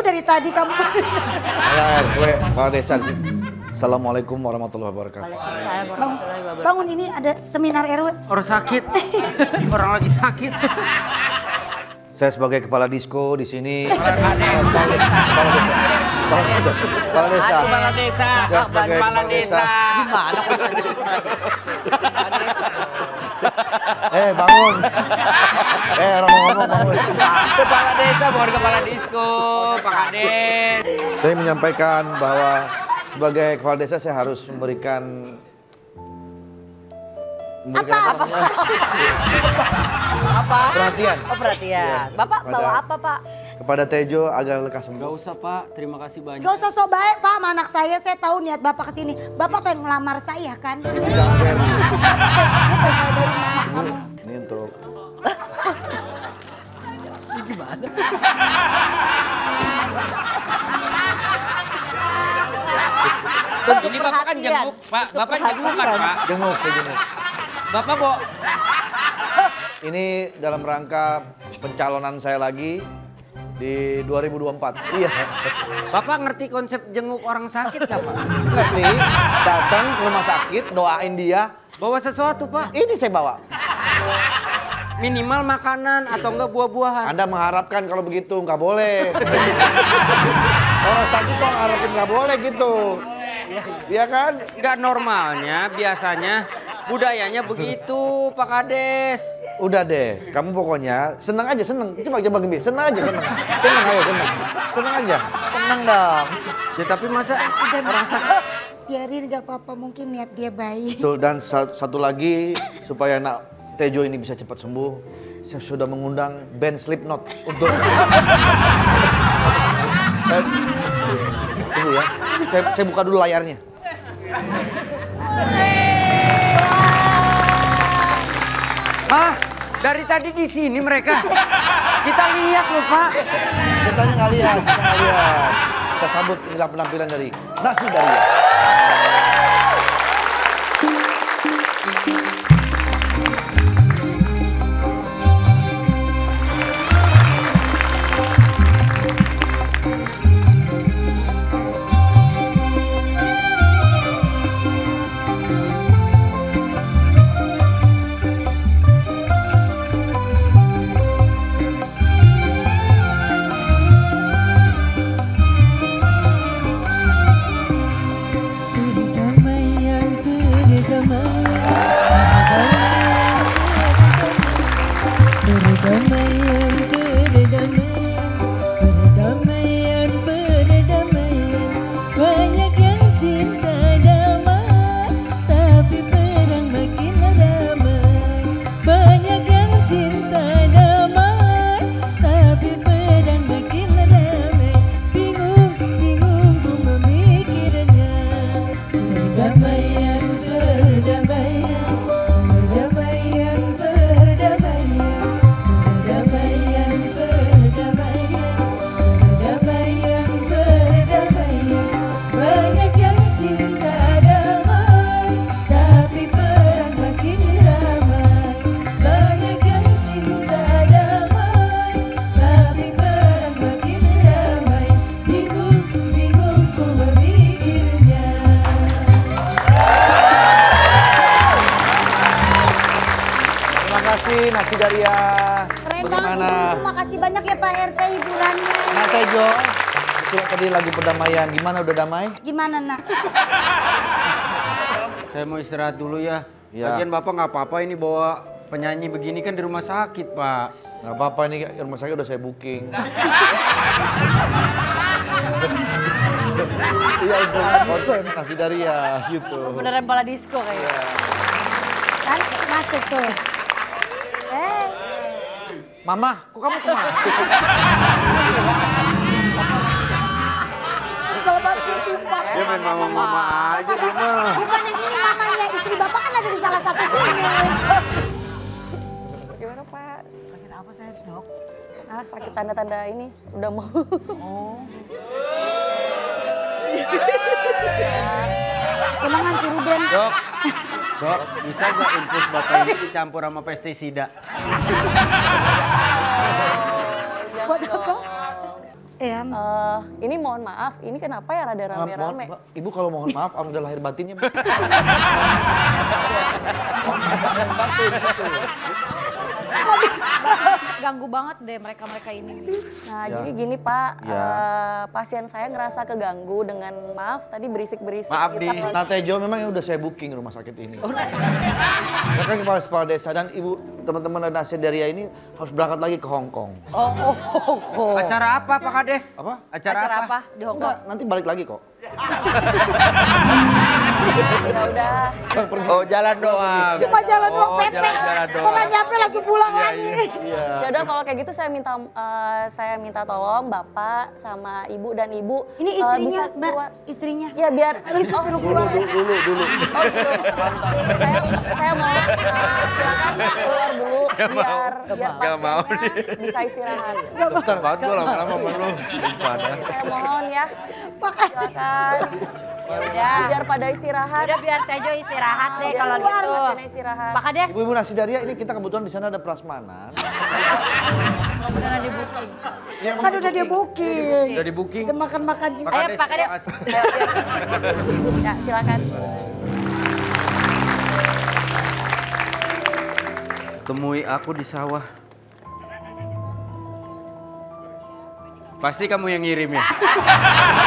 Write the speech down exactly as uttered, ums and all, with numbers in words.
dari tadi kamu. R T kepala desa di sini. Assalamualaikum warahmatullahi wabarakatuh. Bangun, bangun ini ada seminar R W. Orang sakit, orang lagi sakit. Saya sebagai kepala disko di sini. Kepala desa. Kepala desa. Kepala desa. Kepala desa. Kepala desa. Saya sebagai kepala desa. Gimana kok jadi kepala desa? Eh bangun. Eh orang mau ngomong bangun. Kepala desa bukan kepala disko, Pak Kades. Saya menyampaikan bahwa sebagai kepala desa saya harus memberikan memberikan Apa? apa? Apa? Perhatian. Oh perhatian. Bapak Kepada- bawa apa Pak? Kepada Tejo agar lekas sembuh. Gak usah Pak, terima kasih banyak. Gak usah sok baik Pak sama anak saya. Saya tahu niat Bapak kesini. Bapak pengen ngelamar saya kan? Jangan Ferry. Dia pengen ngodain mama kamu. Ini untuk Ini Bapak kan jenguk, Pak. Bapak jenguk kan Pak? jenguk, saya jenguk. Bapak Bo, Ini dalam rangka pencalonan saya lagi di dua ribu dua puluh empat. Iya. Bapak ngerti konsep jenguk orang sakit gak Pak? Ngerti? Datang ke rumah sakit, doain dia. Bawa sesuatu Pak, Ini saya bawa. minimal makanan atau enggak buah-buahan. Anda mengharapkan kalau begitu nggak boleh. Orang sakit kok ngarepin nggak boleh gitu. Iya kan? Enggak normalnya, biasanya budayanya begitu Pak Kades. Udah deh, kamu pokoknya senang aja, senang. Coba coba gini, senang aja, senang. Senang ayo, senang. Senang aja. Tenang dong. Ya tapi masa Udah orang sakit? biarin gak apa-apa, mungkin niat dia baik. Betul, dan sa- satu lagi supaya anak Tejo ini bisa cepat sembuh, saya sudah mengundang band Slipknot untuk Eh, tunggu ya, saya, saya buka dulu layarnya. Hah? Dari tadi di sini mereka? Kita lihat loh Pak. Ceritanya nggak lihat, kita nggak lihat. Kita sambut inilah penampilan dari Nasi Daria. Nasi Daria. Keren banget Bagaimana? Ibu, makasih banyak ya Pak R T hiburannya. Nah Tejo, itulah tadi lagu perdamaian. Gimana udah damai? Gimana nak? Saya mau istirahat dulu ya. Ya. Lagian Bapak nggak apa-apa ini bawa penyanyi begini kan di rumah sakit Pak. Gak apa-apa ini rumah sakit udah saya booking. Iya untuk konser Nasi Daria gitu. Beneran kepala disko kayaknya. Kan masuk tuh. Eh, Mama, kok kamu kemana? kesel banget gue sumpah. Dia main mama-mama aja dia mah. Bukan yang ini mamanya, istri Bapak kan ada di salah satu sini. Gimana Pak? Sakit apa saya dok? Ah sakit tanda-tanda ini udah mau. Oh. Senengan si Ruben. Dok, dok bisa nggak infus Bapak ini dicampur sama pestisida? Buat apa? Iya. Eh, ini mohon maaf, ini kenapa ya rada Maaf, mohon, rame-rame? Mbak. Ibu kalau mohon maaf harus ada lahir batinnya. Mbak. Batin, gitu. Ganggu banget deh mereka-mereka ini. Nah, Ya. jadi gini Pak, Ya. eh, pasien saya ngerasa keganggu dengan maaf tadi berisik-berisik. Maaf, gitu. Di. Nah Tejo memang udah saya booking rumah sakit ini. Ya kan kepala kepala desa dan ibu teman-teman dari Nasidaria ini harus berangkat lagi ke Hong Kong. Oh, oh, oh, oh. Acara apa Pak Kades? Apa? Acara, Acara apa? apa di Hong Enggak, Kong? nanti balik lagi kok. Ya udah. Oh jalan doang. Cuma jalan doang Oh, Pepe. jalan-jalan doang. Pernah nyampe langsung pulang lagi. Iya. Ya udah kalau kayak gitu saya minta eh, saya minta tolong Bapak sama Ibu dan Ibu. Ini eh, istrinya, bisa Mbak. keluar. Istrinya. Ya biar Lu itu suruh Dulu, keluar dulu, aja. dulu, dulu. Oh gitu. saya, saya mau eh, silakan keluar dulu biar biar Gak mau. pasiennya bisa istirahat. Dokter, Banget gue lama-lama perlu. Pada. Saya mohon ya. Makanya. Silakan. Ya udah. Biar pada istirahat. Udah biar Tejo istirahat deh Biar kalau keluar, gitu. pasiennya istirahat. Pak Kades. Ibu-ibu Nasidaria ini kita kebetulan di sana ada prasmanan. Ya, Kan udah dia booking. Udah di booking. Udah makan-makan juga. Pak Ayo Kades, Pak Kades. makasih. Ayo, biar. Ya silakan. Temui aku di sawah. Pasti kamu yang ngirim ya?